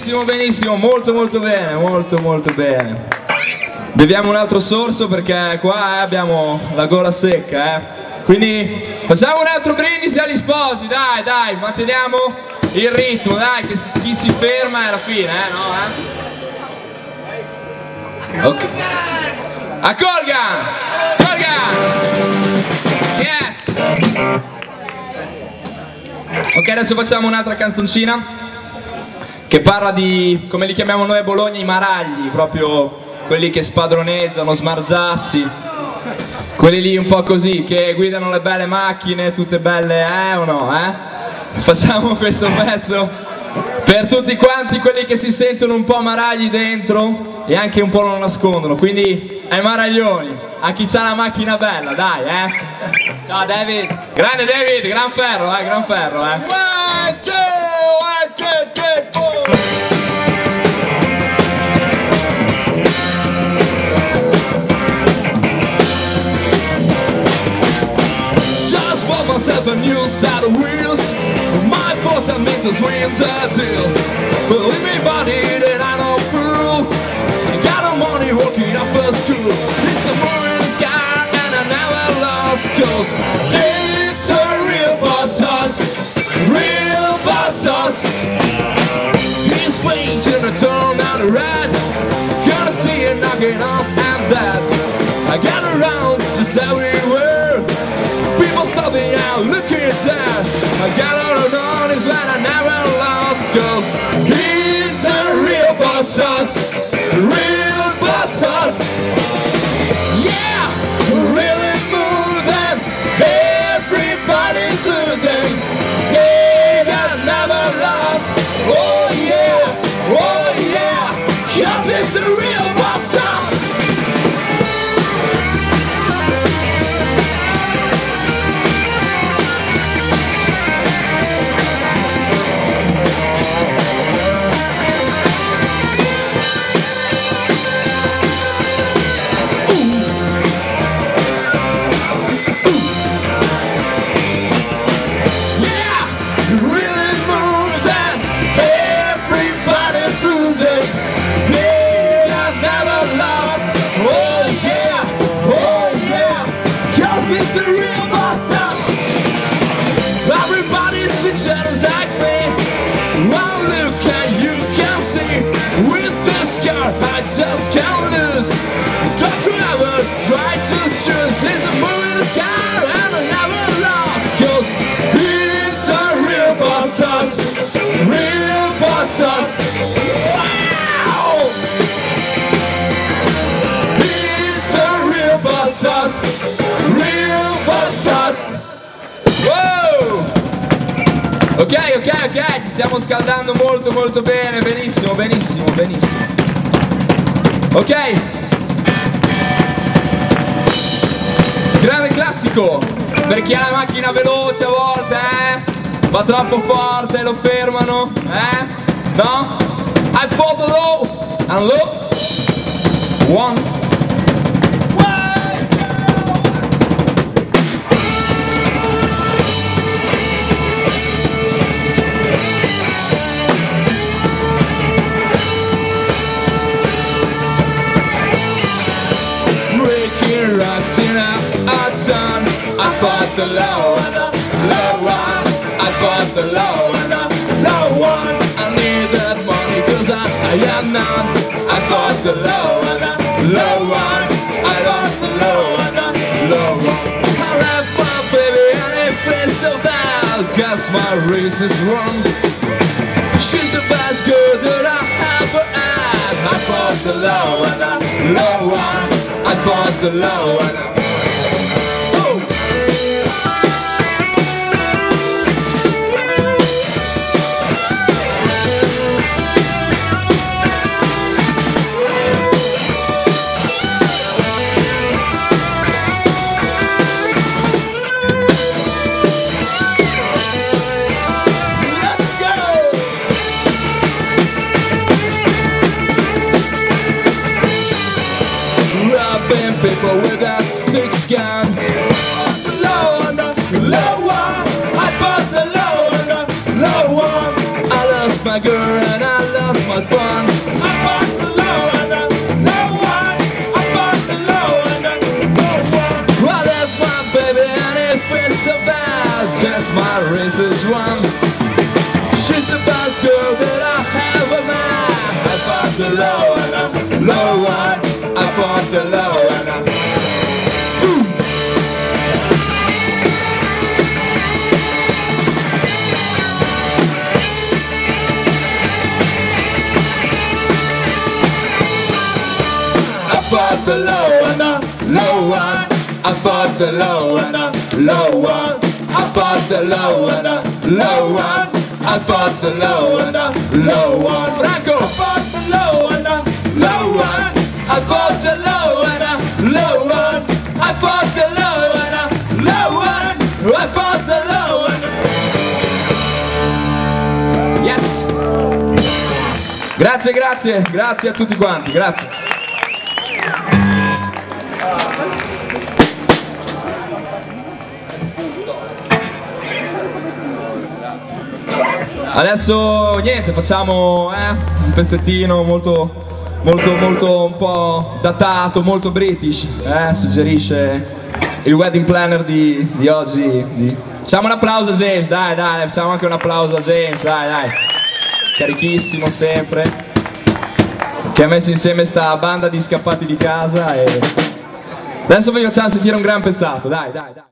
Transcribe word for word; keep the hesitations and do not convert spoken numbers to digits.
benissimo, benissimo, molto molto bene, molto molto bene. Beviamo un altro sorso perché qua eh, abbiamo la gola secca, eh. Quindi facciamo un altro brindisi agli sposi, dai, dai, manteniamo il ritmo, dai, che chi si ferma è la fine, eh, no, eh? Ok. A Colgan! Colgan! Yes! Ok, adesso facciamo un'altra canzoncina che parla di, come li chiamiamo noi a Bologna, i maragli, proprio quelli che spadroneggiano, smargiassi, quelli lì un po' così, che guidano le belle macchine, tutte belle, eh o no, eh? Facciamo questo pezzo per tutti quanti quelli che si sentono un po' maragli dentro e anche un po' lo nascondono, quindi ai maraglioni, a chi c'ha la macchina bella, dai, eh? Ciao David! Grande David, gran ferro, eh, gran ferro, eh! One, two, one, two, three, four. Just bought myself a new set of wheels. My boss had made this winter deal. Believe me, buddy, that I don't fool. I got no money working up for school. It's a morning sky and I never lost. Cause it's a real boss house, real boss house. He's waiting to turn down the red. Gonna see it knocking off and that. I got around just everywhere. People stopping out, looking at that. I got all alone is when I never lost. Cause he's a real boss house, real boss house. Yeah, really moving. Everybody's losing. They got never lost. Oh yeah, oh yeah. Cause it's the real boss house. Ok, ok, ok, ci stiamo scaldando molto molto bene, benissimo, benissimo, benissimo. Ok. Grande classico, per chi ha la macchina veloce a volte, eh? Va troppo forte, lo fermano, eh? No? I fought the low, and low. One. Rocks in a, a ton. I fought the low and the low one. I fought the low and the low one. I need that money cause I, I am none. I fought the low and the low one. I fought the low and the low one. I left my baby and it feels so bad cause my race is wrong. She's the best girl that I ever had. I fought the low and the low one. I fought the low and I... People with a six gun. Low on the low one. I fought the low on the low one. I lost my girl and I lost my as my race is run. She's the best girl that I ever met. I fought the low and a low one. I fought the low and a Ooh. I fought the low and a low one. I fought the low and a low one. I fought the low and a low one. I fought the low and a low one. Franco! I fought the low and a low one. I fought the low and a low one. I fought the low and a low one. I fought the low and a... Yes! Grazie, grazie, grazie a tutti quanti, grazie. Adesso niente, facciamo eh, un pezzettino molto, molto, molto un po' datato, molto british, eh, suggerisce il wedding planner di, di oggi. Di... Facciamo un applauso a James, dai, dai, facciamo anche un applauso a James, dai, dai. Carichissimo sempre, che ha messo insieme sta banda di scappati di casa e... Adesso vi facciamo sentire un gran pezzato, dai, dai, dai.